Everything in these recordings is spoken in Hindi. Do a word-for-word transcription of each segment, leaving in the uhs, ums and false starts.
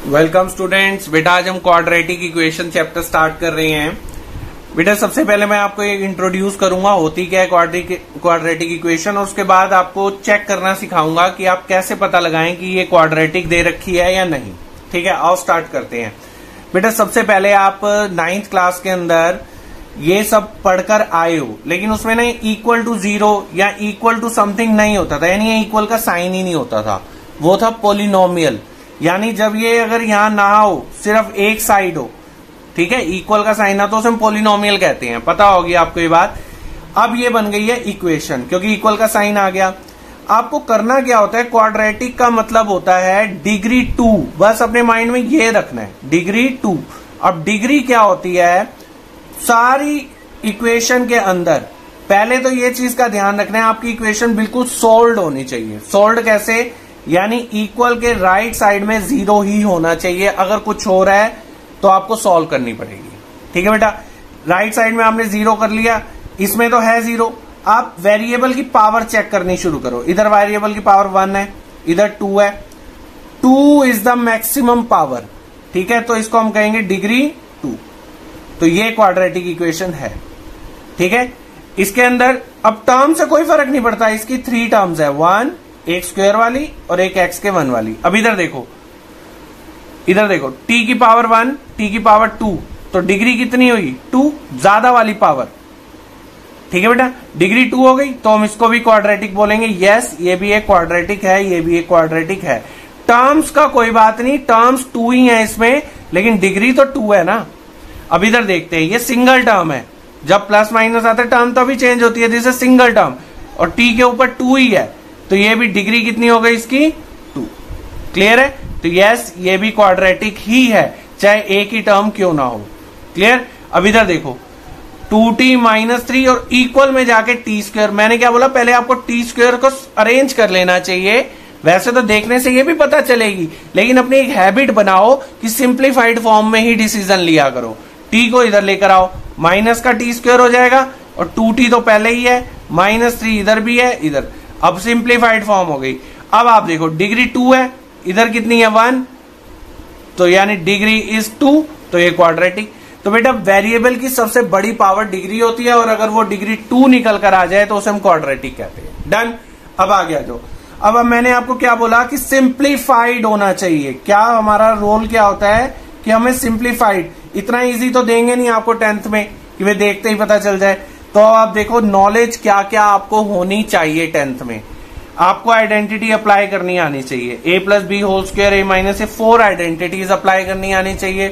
Welcome students. बेटा आज हम क्वाड्रेटिक इक्वेशन चैप्टर स्टार्ट कर रहे हैं। बेटा सबसे पहले मैं आपको एक इंट्रोड्यूस करूंगा होती क्या है क्वाड्रेटिक इक्वेशन, और उसके बाद आपको चेक करना सिखाऊंगा कि आप कैसे पता लगाएं कि ये क्वाड्रेटिक दे रखी है या नहीं। ठीक है, आओ स्टार्ट करते हैं। बेटा सबसे पहले आप नाइन्थ क्लास के अंदर ये सब पढ़कर आए हो, लेकिन उसमें ना इक्वल टू जीरो या इक्वल टू समथिंग नहीं होता था, यानी ये इक्वल का साइन ही नहीं होता था, वो था पोलिनोमियल। यानी जब ये अगर यहां ना हो, सिर्फ एक साइड हो, ठीक है, इक्वल का साइन ना, तो उसे हम पोलिनोमियल कहते हैं। पता होगी आपको ये बात। अब ये बन गई है इक्वेशन क्योंकि इक्वल का साइन आ गया। आपको करना क्या होता है, क्वाड्रेटिक का मतलब होता है डिग्री टू, बस अपने माइंड में ये रखना है, डिग्री टू। अब डिग्री क्या होती है, सारी इक्वेशन के अंदर पहले तो ये चीज का ध्यान रखना है, आपकी इक्वेशन बिल्कुल सोल्ड होनी चाहिए। सोल्ड कैसे, यानी इक्वल के राइट साइड में जीरो ही होना चाहिए। अगर कुछ हो रहा है तो आपको सॉल्व करनी पड़ेगी। ठीक है बेटा, राइट साइड में आपने जीरो कर लिया, इसमें तो है जीरो। आप वेरिएबल की पावर चेक करनी शुरू करो। इधर वेरिएबल की पावर वन है, इधर टू है। Two is the maximum power, ठीक है, तो इसको हम कहेंगे डिग्री टू। तो ये क्वाड्रेटिक इक्वेशन है। ठीक है, इसके अंदर अब टर्म से कोई फर्क नहीं पड़ता, इसकी थ्री टर्म्स है, वन, एक स्क्वायर वाली और एक एक्स के वन वाली। अब इधर देखो, इधर देखो, टी की पावर वन, टी की पावर टू, तो डिग्री कितनी हुई, टू, ज्यादा वाली पावर। ठीक है बेटा, डिग्री टू हो गई तो हम इसको भी क्वाड्रेटिक बोलेंगे। यस, ये भी एक क्वाड्रेटिक है, ये भी एक क्वाड्रेटिक है। टर्म्स का कोई बात नहीं, टर्म्स टू ही है इसमें, लेकिन डिग्री तो टू है ना। अब इधर देखते हैं, ये सिंगल टर्म है, जब प्लस माइनस आता है टर्म तो अभी चेंज होती है, जैसे सिंगल टर्म, और टी के ऊपर टू ही है, तो ये भी डिग्री कितनी हो गई इसकी, टू। क्लियर है, तो यस ये भी क्वाड्रेटिक ही है, चाहे एक ही टर्म क्यों ना हो। क्लियर। अब इधर देखो, टू टी माइनस थ्री और इक्वल में जाके टी स्क्वायर। मैंने क्या बोला, पहले आपको टी स्क्वायर को अरेंज कर लेना चाहिए। वैसे तो देखने से ये भी पता चलेगी, लेकिन अपनी एक हैबिट बनाओ कि सिंप्लीफाइड फॉर्म में ही डिसीजन लिया करो। टी को इधर लेकर आओ, माइनस का टी स्क्वायर हो जाएगा, और टू टी तो पहले ही है, माइनस थ्री इधर भी है, इधर। अब सिंप्लीफाइड फॉर्म हो गई। अब आप देखो, डिग्री टू है, इधर कितनी है, वन, तो यानी डिग्री इज टू, तो ये क्वाड्रेटिक। तो बेटा वेरिएबल की सबसे बड़ी पावर डिग्री होती है, और अगर वो डिग्री टू निकल कर आ जाए तो उसे हम क्वाड्रेटिक कहते हैं। डन। अब आ गया जो, अब अब मैंने आपको क्या बोला कि सिंप्लीफाइड होना चाहिए। क्या हमारा रोल क्या होता है कि हमें सिंप्लीफाइड, इतना इजी तो देंगे नहीं आपको टेंथ में कि वे देखते ही पता चल जाए। तो आप देखो नॉलेज क्या क्या आपको होनी चाहिए टेंथ में। आपको आइडेंटिटी अप्लाई करनी आनी चाहिए, A plus B whole square A minus A, four identities apply करनी आनी चाहिए।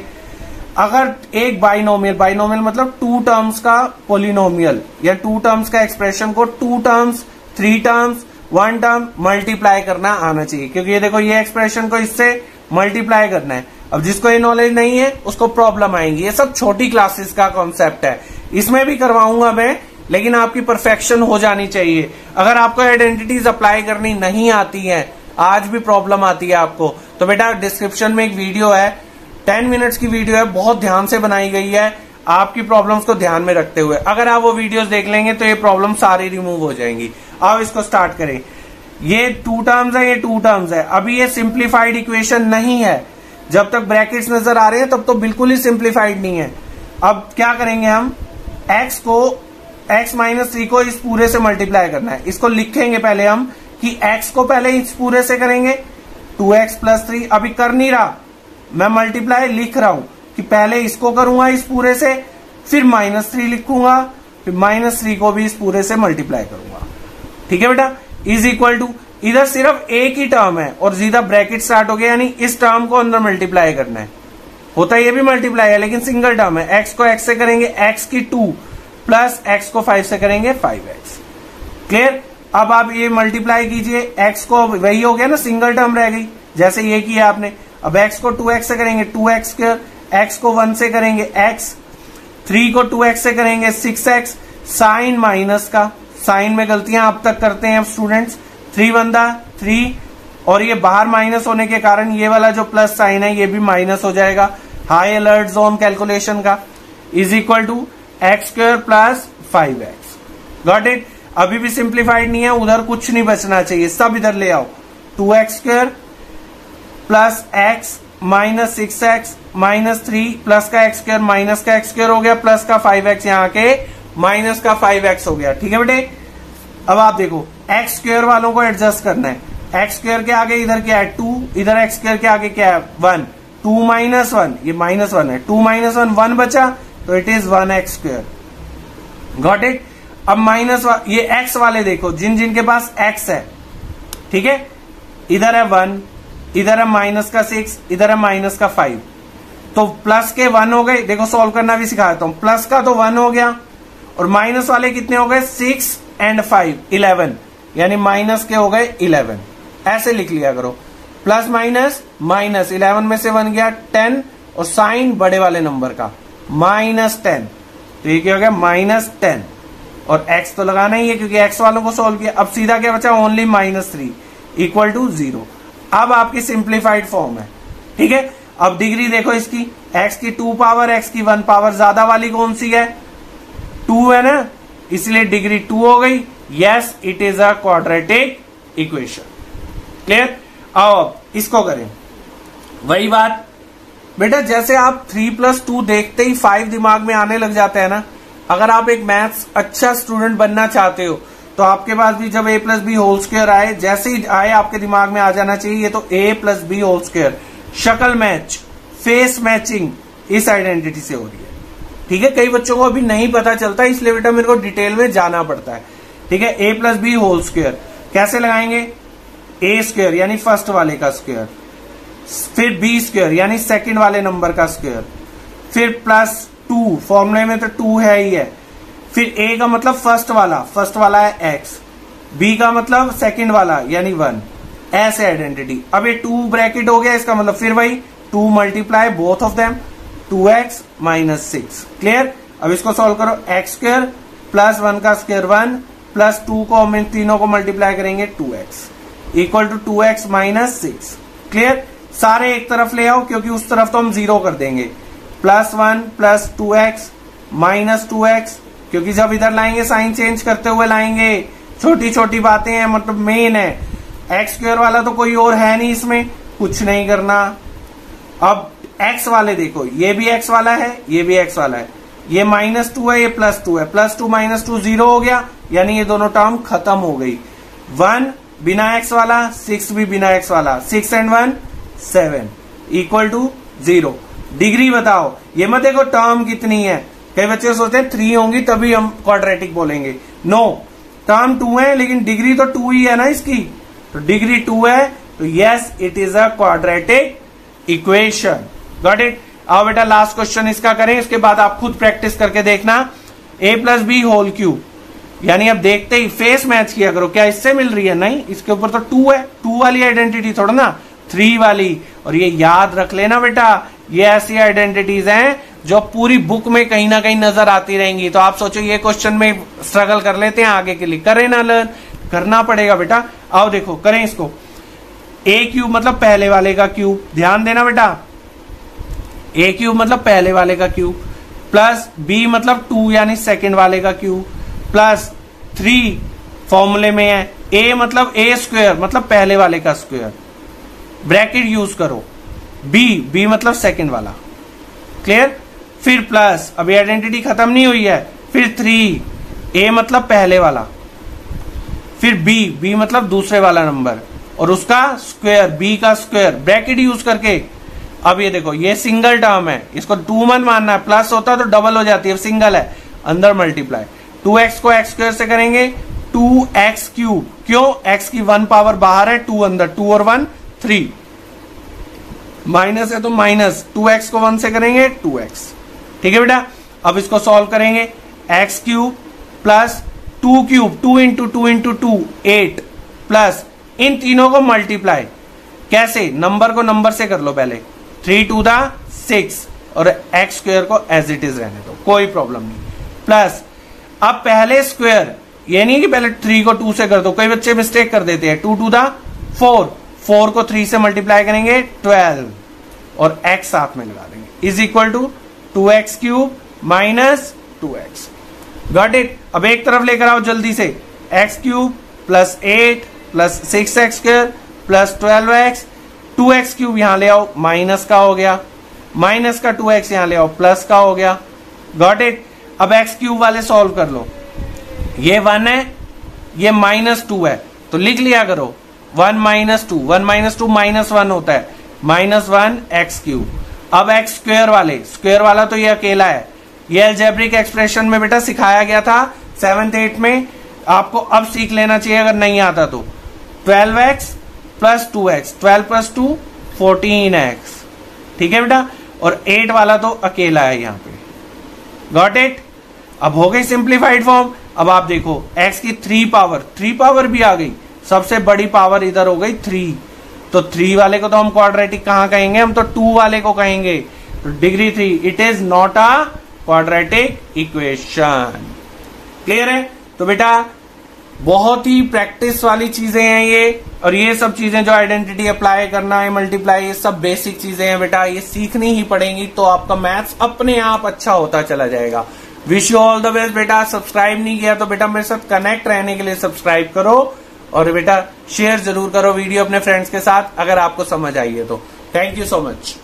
अगर एक बाइनोमियल, बाइनोमियल मतलब टू टर्म्स का पोलिनोमियल, या टू टर्म्स का एक्सप्रेशन को two terms, three terms, one term multiply करना आना चाहिए, क्योंकि ये देखो ये एक्सप्रेशन को इससे मल्टीप्लाई करना है। अब जिसको ये नॉलेज नहीं है उसको प्रॉब्लम आएंगी। ये सब छोटी क्लासेस का कॉन्सेप्ट है, इसमें भी करवाऊंगा मैं, लेकिन आपकी परफेक्शन हो जानी चाहिए। अगर आपको आइडेंटिटीज अप्लाई करनी नहीं आती है, आज भी प्रॉब्लम आती है आपको, तो बेटा डिस्क्रिप्शन में एक वीडियो है, टेन मिनट्स की वीडियो है, बहुत ध्यान से बनाई गई है आपकी प्रॉब्लम्स को ध्यान में रखते हुए। अगर आप वो वीडियोस देख लेंगे तो ये प्रॉब्लम सारी रिमूव हो जाएंगी। अब इसको स्टार्ट करें। ये टू टर्म्स है, ये टू टर्म्स है। अभी ये सिंप्लीफाइड इक्वेशन नहीं है, जब तक ब्रैकेट्स नजर आ रहे हैं तब तो बिल्कुल ही सिंप्लीफाइड नहीं है। अब क्या करेंगे हम, x को, x माइनस थ्री को इस पूरे से मल्टीप्लाई करना है। इसको लिखेंगे पहले हम कि x को पहले इस पूरे से करेंगे, टू एक्स प्लस थ्री। अभी कर नहीं रहा मैं, मल्टीप्लाई लिख रहा हूं कि पहले इसको करूंगा इस पूरे से, फिर माइनस थ्री लिखूंगा, फिर माइनस थ्री को भी इस पूरे से मल्टीप्लाई करूंगा। ठीक है बेटा, इज इक्वल टू, इधर सिर्फ एक ही टर्म है और सीधा ब्रैकेट स्टार्ट हो गया, यानी इस टर्म को अंदर मल्टीप्लाई करना है। होता ये भी मल्टीप्लाई है, लेकिन सिंगल टर्म है। x को x से करेंगे x की टू, प्लस x को फाइव से करेंगे फाइव एक्स। क्लियर। अब आप ये मल्टीप्लाई कीजिए, x को, वही हो गया ना, सिंगल टर्म रह गई, जैसे ये किया आपने। अब x को टू एक्स से करेंगे टू एक्स स्क्वायर, x को वन से करेंगे x, थ्री को टू एक्स से करेंगे सिक्स एक्स। साइन माइनस का, साइन में गलतियां अब तक करते हैं स्टूडेंट्स, थ्री बंदा थ्री, और ये बाहर माइनस होने के कारण ये वाला जो प्लस साइन है ये भी माइनस हो जाएगा। हाई अलर्ट जोन कैलकुलेशन का, is equal to x square plus five x. Got it. अभी भी सिंप्लीफाइड नहीं है, उधर कुछ नहीं बचना चाहिए, सब इधर ले आओ। Two x square plus x minus six x minus three plus का एक्स स्क्र माइनस का एक्स स्क्र हो गया प्लस का फाइव एक्स यहाँ के माइनस का फाइव एक्स हो गया। ठीक है बेटे, अब आप देखो एक्स स्क्र वालों को एडजस्ट करना है। एक्स स्क्र के आगे इधर क्या है टू, इधर एक्स स्क्र के आगे क्या है वन, टू माइनस वन ये माइनस वन है, टू माइनस वन वन बचा तो it is one x square. Got it. अब माइनस ये एक्स वाले देखो जिन जिन के पास एक्स है, ठीक है, इधर है वन, इधर है माइनस का सिक्स, इधर है माइनस का फाइव, तो प्लस के वन हो गए। देखो सॉल्व करना भी सिखा देता हूं। प्लस का तो वन हो गया और माइनस वाले कितने हो गए सिक्स एंड फाइव इलेवन, यानी माइनस के हो गए इलेवन। ऐसे लिख लिया करो, प्लस माइनस माइनस, इलेवन में से वन गया टेन और साइन बड़े वाले नंबर का माइनस टेन, तो ये क्या हो गया माइनस टेन। और x तो लगाना ही है क्योंकि x वालों को सोल्व किया। अब सीधा क्या बचा only minus three equal to zero. अब आपकी सिंप्लीफाइड फॉर्म है। ठीक है, अब डिग्री देखो इसकी, x की टू पावर x की वन पावर ज्यादा वाली कौन सी है, टू है ना, इसलिए डिग्री टू हो गई। Yes it is a quadratic equation. Clear. आओ अब इसको करें वही बात बेटा, जैसे आप थ्री प्लस टू देखते ही फाइव दिमाग में आने लग जाता है ना। अगर आप एक मैथ्स अच्छा स्टूडेंट बनना चाहते हो तो आपके पास भी जब a plus B whole square आए, जैसे ही आए आपके दिमाग में आ जाना चाहिए ये तो a plus B whole square. शक्ल मैच, फेस मैचिंग इस आइडेंटिटी से हो रही है। ठीक है, कई बच्चों को अभी नहीं पता चलता, इसलिए बेटा मेरे को डिटेल में जाना पड़ता है। ठीक है, a plus B whole square कैसे लगाएंगे, ए स्क्वायर यानी फर्स्ट वाले का स्क्वायर, फिर बी स्क्वायर यानी सेकंड वाले नंबर का स्क्वायर, फिर प्लस टू, फॉर्मूले में तो टू है ही है, फिर ए का मतलब फर्स्ट वाला, फर्स्ट वाला है एक्स, बी का मतलब सेकंड वाला यानी वन, ऐसे आइडेंटिटी। अब ये टू ब्रैकेट हो गया, इसका मतलब फिर वही two multiply both of them two x minus six. Clear. अब इसको सॉल्व करो, एक्स स्क्वायर प्लस वन का स्क्वायर वन प्लस टू को हम इन तीनों को मल्टीप्लाई करेंगे two x equal to two x minus six. Clear. सारे एक तरफ ले आओ क्योंकि उस तरफ तो हम जीरो कर देंगे, plus one plus two x minus two x, क्योंकि जब इधर लाएंगे साइन चेंज करते हुए लाएंगे, छोटी छोटी बातें हैं, मतलब मेन है। एक्स स्क्वायर वाला तो कोई और है नहीं, इसमें कुछ नहीं करना। अब एक्स वाले देखो, ये भी एक्स वाला है, ये भी एक्स वाला है, ये माइनस टू है, ये प्लस टू है, plus two minus two zero हो गया, यानी ये दोनों टर्म खत्म हो गई। वन बिना एक्स वाला, सिक्स भी बिना एक्स वाला, six and one seven equal to zero. Degree बताओ, ये मत देखो टर्म कितनी है, कई बच्चे सोचते हैं थ्री होंगी तभी हम क्वाड्रेटिक बोलेंगे। नो, टर्म टू है लेकिन डिग्री तो टू ही है ना इसकी, तो डिग्री टू है, तो yes it is a quadratic equation. Got it. आओ बेटा लास्ट क्वेश्चन इसका करें, इसके बाद आप खुद प्रैक्टिस करके देखना। A plus B whole cube, यानी अब देखते ही फेस मैच किया करो, क्या इससे मिल रही है, नहीं, इसके ऊपर तो टू है, टू वाली आइडेंटिटी थोड़ा ना थ्री वाली। और ये याद रख लेना बेटा, ये ऐसी आइडेंटिटीज हैं जो पूरी बुक में कहीं ना कहीं नजर आती रहेंगी। तो आप सोचो ये क्वेश्चन में स्ट्रगल कर लेते हैं, आगे के लिए करें ना लर्न, करना पड़ेगा बेटा। आओ देखो करें इसको। ए क्यूब मतलब पहले वाले का क्यूब, ध्यान देना बेटा, ए क्यूब मतलब पहले वाले का क्यूब, प्लस बी मतलब टू यानी सेकंड वाले का क्यूब, प्लस थ्री फॉर्मूले में है, ए मतलब ए स्क्वायर मतलब पहले वाले का स्क्वायर, ब्रैकेट यूज करो, बी बी मतलब सेकंड वाला। क्लियर। फिर प्लस, अभी आइडेंटिटी खत्म नहीं हुई है, फिर थ्री, ए मतलब पहले वाला, फिर बी बी मतलब दूसरे वाला नंबर और उसका स्क्वायर, बी का स्क्वायर, ब्रैकेट यूज करके। अब ये देखो ये सिंगल टर्म है, इसको टू मत मानना है, प्लस होता तो डबल हो जाती है, सिंगल है, अंदर मल्टीप्लाई, टू एक्स को एक्स स्क्वायर से करेंगे टू एक्स क्यूब, क्यों, एक्स की वन पावर बाहर है, टू अंदर, टू और वन थ्री, माइनस है तो माइनस, टू एक्स को वन से करेंगे टू एक्स। ठीक है बेटा। अब इसको सॉल्व करेंगे, x cube plus two cube, two into two into two eight, plus इन तीनों को मल्टीप्लाई, कैसे, नंबर को नंबर से कर लो पहले, थ्री टू द सिक्स और एक्स स्क्वायर को एज इट इज रहने दो, कोई प्रॉब्लम नहीं, प्लस अब पहले स्क्वायर, ये नहीं कि पहले थ्री को टू से कर दो, कई बच्चे मिस्टेक कर देते हैं, two two the four, four को थ्री से मल्टीप्लाई करेंगे ट्वेल्व और एक्स साथ में लगा देंगे, is equal to two x cube minus two x. Got it. अब एक तरफ लेकर आओ जल्दी से, x cube plus eight plus six x square plus twelve x two x cube यहां ले आओ, माइनस का हो गया, माइनस का टू एक्स यहां ले आओ, प्लस का हो गया। Got it. अब एक्स क्यूब वाले सॉल्व कर लो, ये वन है, ये माइनस टू है, तो लिख लिया करो one minus two, one minus two minus one होता है, माइनस वन एक्स क्यूब। अब एक्स स्क्वेयर वाले, स्क्वेयर वाला तो ये अकेला है, ये अलजेब्रिक एक्सप्रेशन में बेटा सिखाया गया था सेवंथ एट में, आपको अब सीख लेना चाहिए अगर नहीं आता तो। Twelve x plus two x, twelve plus two fourteen x, ठीक है बेटा। और एट वाला तो अकेला है यहाँ पे। Got it. अब हो गई सिंप्लीफाइड फॉर्म। अब आप देखो x की थ्री पावर, थ्री पावर भी आ गई, सबसे बड़ी पावर इधर हो गई थ्री, तो थ्री वाले को तो हम क्वाड्रेटिक कहां कहेंगे, हम तो टू वाले को कहेंगे। तो degree three, it is not a quadratic equation. Clear है। तो बेटा बहुत ही प्रैक्टिस वाली चीजें हैं ये, और ये सब चीजें जो आइडेंटिटी अप्लाई करना है, मल्टीप्लाई, ये सब बेसिक चीजें हैं बेटा, ये सीखनी ही पड़ेंगी, तो आपका मैथ्स अपने आप अच्छा होता चला जाएगा। Wish you all the best बेटा। सब्सक्राइब नहीं किया तो बेटा मेरे साथ कनेक्ट रहने के लिए सब्सक्राइब करो, और बेटा शेयर जरूर करो वीडियो अपने फ्रेंड्स के साथ अगर आपको समझ आई है तो। Thank you so much.